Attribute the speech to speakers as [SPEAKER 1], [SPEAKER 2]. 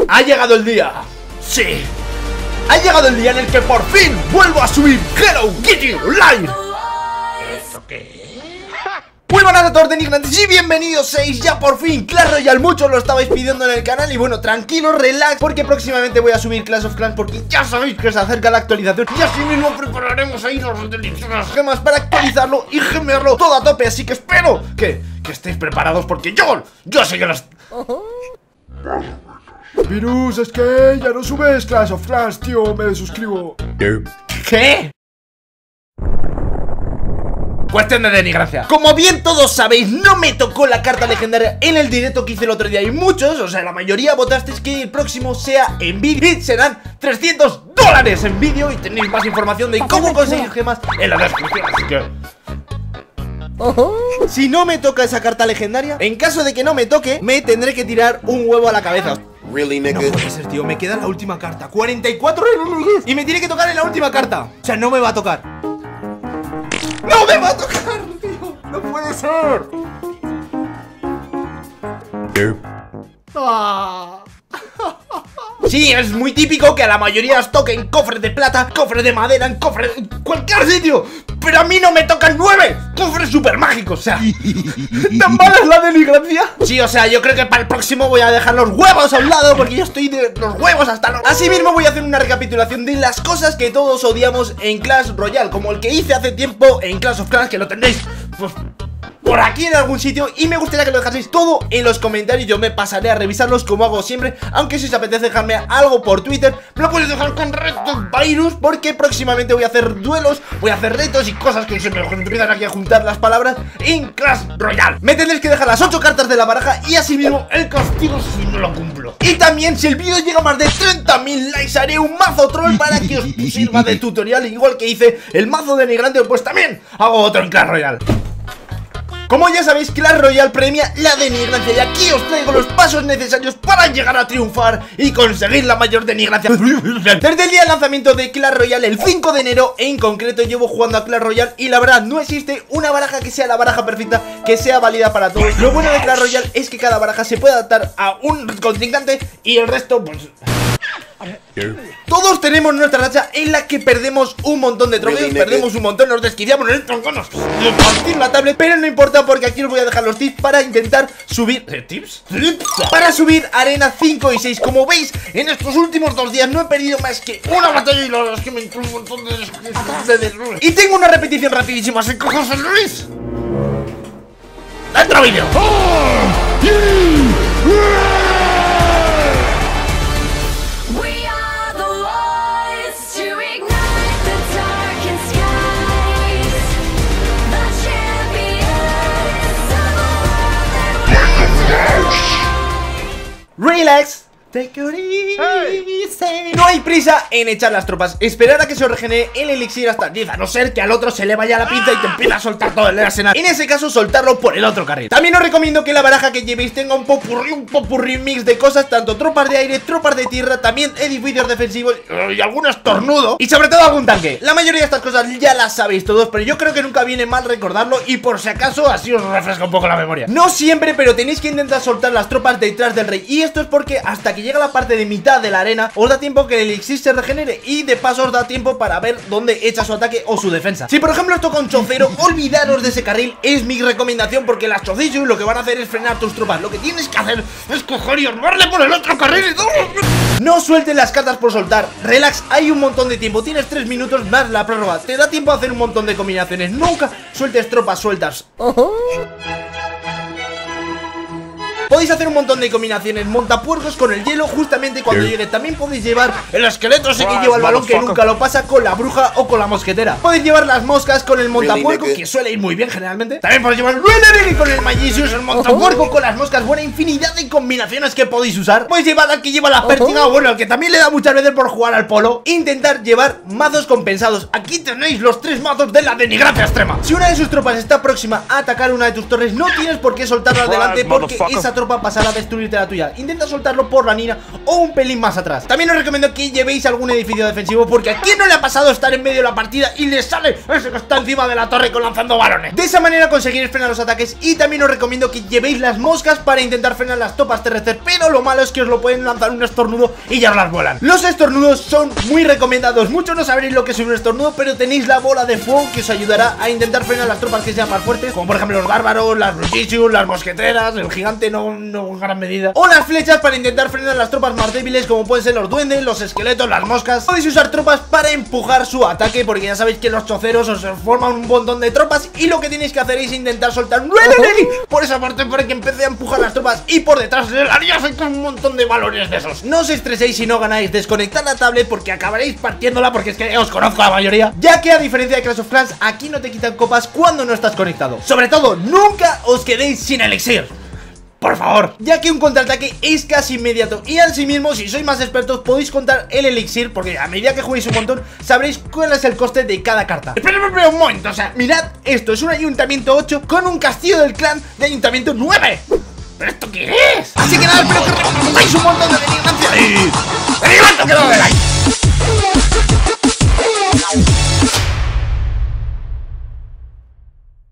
[SPEAKER 1] Ha llegado el día. Sí. Ha llegado el día en el que por fin vuelvo a subir Hello Kitty Online. ¿Esto qué? Muy buenas a todos, denigrantes, y bienvenidos seis ya por fin Clash Royale. Muchos lo estabais pidiendo en el canal. Y bueno, tranquilos, relax, porque próximamente voy a subir Clash of Clans, porque ya sabéis que se acerca la actualización. Y así mismo prepararemos ahí las deliciosas gemas para actualizarlo y gemearlo todo a tope. Así que espero que estéis preparados, porque yo sé que las... Virus, es que ya no subes Clash of Clans, tío, me desuscribo. ¿Qué? Cuestión de denigrancia. Como bien todos sabéis, no me tocó la carta legendaria en el directo que hice el otro día. Y muchos, o sea, la mayoría votasteis que el próximo sea en vídeo. Y serán $300 en vídeo. Y tenéis más información de cómo conseguir gemas en la descripción. Así que... si no me toca esa carta legendaria, en caso de que no me toque, me tendré que tirar un huevo a la cabeza.
[SPEAKER 2] Really, nigga?
[SPEAKER 1] No puede ser, tío, me queda la última carta. 44 enemigos. Y me tiene que tocar en la última carta. O sea, no me va a tocar. ¡No me va a tocar, tío! ¡No puede ser! Ah. Sí, es muy típico que a la mayoría os toquen cofres de plata, cofres de madera, en cofres... en cualquier sitio. Pero a mí no me tocan 9 cofres super mágicos, o sea... ¿tan mala es la denigrancia? Sí, o sea, yo creo que para el próximo voy a dejar los huevos a un lado, porque yo estoy de los huevos hasta los... Así mismo voy a hacer una recapitulación de las cosas que todos odiamos en Clash Royale, como el que hice hace tiempo en Clash of Clans, que lo tendréis, pues... por aquí en algún sitio, y me gustaría que lo dejaseis todo en los comentarios. Yo me pasaré a revisarlos como hago siempre. Aunque si os apetece dejarme algo por Twitter, me lo podéis dejar con retos Virus, porque próximamente voy a hacer duelos, voy a hacer retos y cosas que se me empiezan aquí a juntar las palabras en Clash Royale. Me tendréis que dejar las 8 cartas de la baraja y así mismo el castigo si no lo cumplo. Y también, si el vídeo llega a más de 30.000 likes, haré un mazo troll para que os sirva de tutorial. Igual que hice el mazo denigrante, pues también hago otro en Clash Royale. Como ya sabéis, Clash Royale premia la denigrancia, y aquí os traigo los pasos necesarios para llegar a triunfar y conseguir la mayor denigrancia. Desde el día del lanzamiento de Clash Royale, el 5 de enero en concreto, llevo jugando a Clash Royale y la verdad no existe una baraja que sea la baraja perfecta, que sea válida para todos. Lo bueno de Clash Royale es que cada baraja se puede adaptar a un contrincante y el resto pues... todos tenemos nuestra racha en la que perdemos un montón de trofeos, perdemos un montón, nos desquiciamos, nos tronconos de partir la tablet, pero no importa, porque aquí os voy a dejar los tips para intentar subir... ¿tips? Para subir arena 5 y 6. Como veis, en estos últimos 2 días no he perdido más que una batalla, y la verdad es que me entró un montón de... y tengo una repetición rapidísima, así que José Luis, ¡dentro vídeo! Relax, take it easy. No hay prisa en echar las tropas. Esperar a que se os regenere el elixir hasta 10, a no ser que al otro se le vaya la pinza y te empieza a soltar todo el arsenal. En ese caso, soltarlo por el otro carril. También os recomiendo que la baraja que llevéis tenga un popurrí mix de cosas, tanto tropas de aire, tropas de tierra, también edificios defensivos y algún estornudo, y sobre todo algún tanque. La mayoría de estas cosas ya las sabéis todos, pero yo creo que nunca viene mal recordarlo, y por si acaso así os refresca un poco la memoria. No siempre, pero tenéis que intentar soltar las tropas detrás del rey, y esto es porque hasta que llega la parte de mitad de la arena os da tiempo que el elixir se regenere, y de paso os da tiempo para ver dónde echa su ataque o su defensa. Si por ejemplo os toca un chocero, olvidaros de ese carril, es mi recomendación, porque las chocillos lo que van a hacer es frenar tus tropas. Lo que tienes que hacer es coger y armarle por el otro carril y todo. No sueltes las cartas por soltar, relax, hay un montón de tiempo, tienes 3 minutos más la prórroga, te da tiempo a hacer un montón de combinaciones. Nunca sueltes tropas sueltas. Podéis hacer un montón de combinaciones, montapuercos con el hielo justamente cuando llegue. También podéis llevar el esqueleto ese que lleva el balón, que nunca lo pasa, con la bruja o con la mosquetera. Podéis llevar las moscas con el montapuerco, que suele ir muy bien generalmente. También podéis llevar con el Magicius, el montapuerco con las moscas. Buena infinidad de combinaciones que podéis usar. Podéis llevar al que lleva la pértiga, bueno, al que también le da muchas veces por jugar al polo. Intentar llevar mazos compensados. Aquí tenéis los 3 mazos de la denigrancia extrema. Si una de sus tropas está próxima a atacar una de tus torres, no tienes por qué soltarla adelante, porque esa tropa pasará a destruirte la tuya. Intenta soltarlo por la Nina o un pelín más atrás. También os recomiendo que llevéis algún edificio defensivo, porque ¿a quién no le ha pasado estar en medio de la partida y le sale ese que está encima de la torre con lanzando balones? De esa manera conseguiréis frenar los ataques. Y también os recomiendo que llevéis las moscas para intentar frenar las tropas terrestres, pero lo malo es que os lo pueden lanzar un estornudo y ya os las vuelan. Los estornudos son muy recomendados. Muchos no sabréis lo que es un estornudo, pero tenéis la bola de fuego que os ayudará a intentar frenar las tropas que sean más fuertes, como por ejemplo los bárbaros, las bruticius, las mosqueteras, el gigante no en gran medida, o las flechas para intentar frenar las tropas más débiles, como pueden ser los duendes, los esqueletos, las moscas. Podéis usar tropas para empujar su ataque, porque ya sabéis que los choceros os forman un montón de tropas y lo que tenéis que hacer es intentar soltar por esa parte para que empiece a empujar las tropas, y por detrás de la línea con un montón de balones de esos. No os estreséis si no ganáis, desconectad la tablet porque acabaréis partiéndola, porque es que os conozco a la mayoría, ya que a diferencia de Clash of Clans, aquí no te quitan copas cuando no estás conectado. Sobre todo, nunca os quedéis sin elixir, por favor, ya que un contraataque es casi inmediato y asimismo, si sois más expertos, podéis contar el elixir, porque a medida que juguéis un montón sabréis cuál es el coste de cada carta. Espera un momento, o sea, mirad esto, es un ayuntamiento 8 con un castillo del clan de ayuntamiento 9. ¿Pero esto qué es? Así que nada, espero que remontáis un montón de denignancia y... ¡denignancia que no de like!